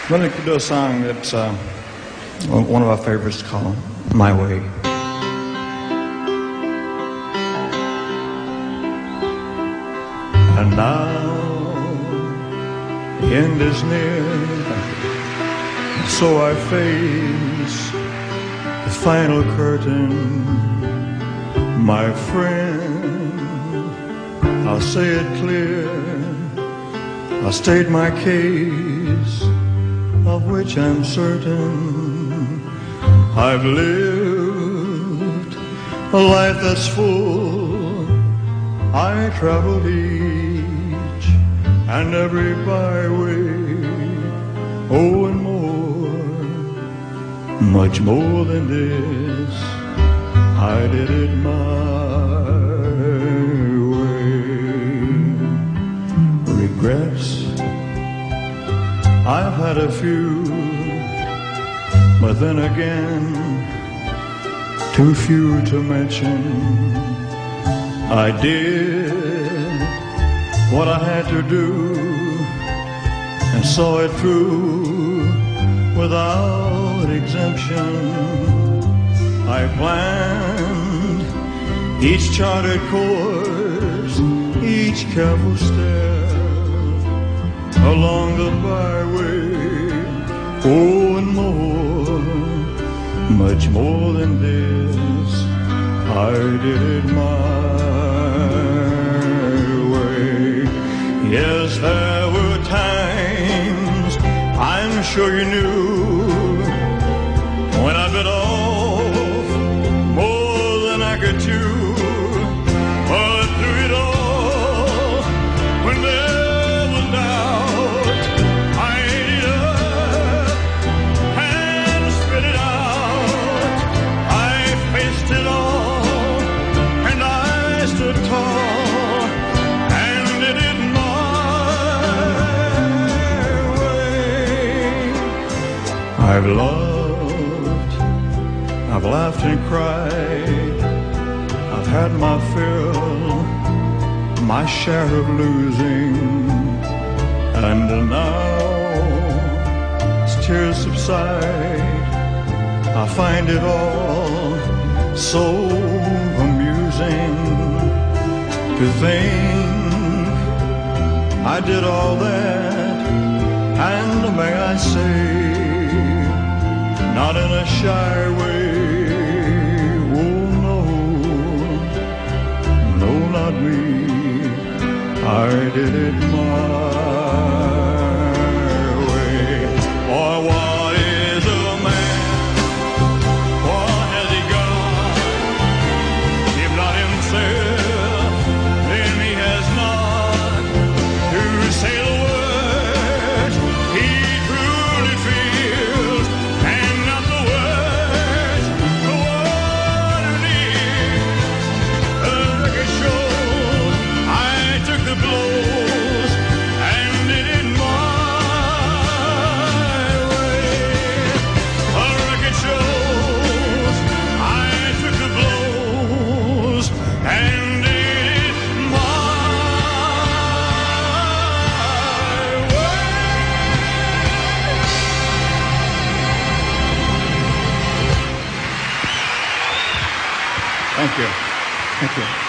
I'm going to do a song that's one of our favorites called My Way. And now the end is near, so I face the final curtain. My friend, I'll say it clear, I'll state my case, of which I'm certain. I've lived a life that's full. I traveled each and every byway, oh, and more, much more than this. I did it my way. Regrets, I've had a few, but then again, too few to mention. I did what I had to do and saw it through without exemption. I planned each charted course, each careful step along the byway, oh, and more, much more than this. I did it my way. Yes, there were times, I'm sure you knew, when I bit off more than I could chew. But through it all, when there was doubt, I ate it up and spit it out. I faced it all, and I stood tall and did it my way. I've loved, I've laughed and cried, I've had my fill, my share of losing, and now as tears subside, I find it all so amusing to think I did all that, and may I say, not in a shy way. Oh no, no, not me. I did it my way. Or what is a man? What has he got? If not himself, then he has not to say the words he truly feels, and not the words, the what it is. The record shows I took the blows and did it my way. The record shows I took the blows and did it my way. Thank you. Thank you.